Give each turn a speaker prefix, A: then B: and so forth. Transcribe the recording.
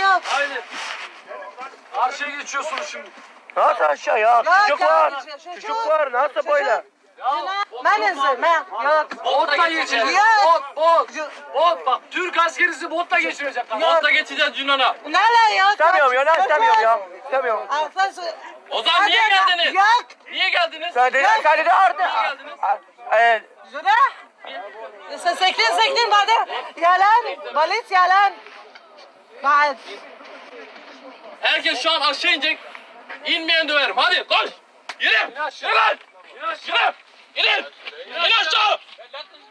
A: yok.
B: Haydi. Karşıya geçiyorsunuz şimdi.
C: Nasıl aşağı ya? Çocuk var.
A: Çocuk.
C: Çocuk var. Nasıl böyle?
A: Ben izin. Yok.
B: Botla geçeceğiz.
A: Yok.
B: Bot bak. Türk askerisi botla geçirecekler. Botla geçeceğiz Yunan'a.
A: Nerede yok?
C: İstemiyorum ya. Ne istemiyorum ya? İstemiyorum.
B: O zaman niye geldiniz?
A: Yok.
B: Niye geldiniz?
C: Sen de artık.
A: Zura. Sektin bana. Yalan. Balit yalan. Bad.
B: Herkes şu an aşağı inecek. İnmeyen döverim. Hadi koş. Yürü. Yürü lan. Yürü. Yürü. İn aşağı.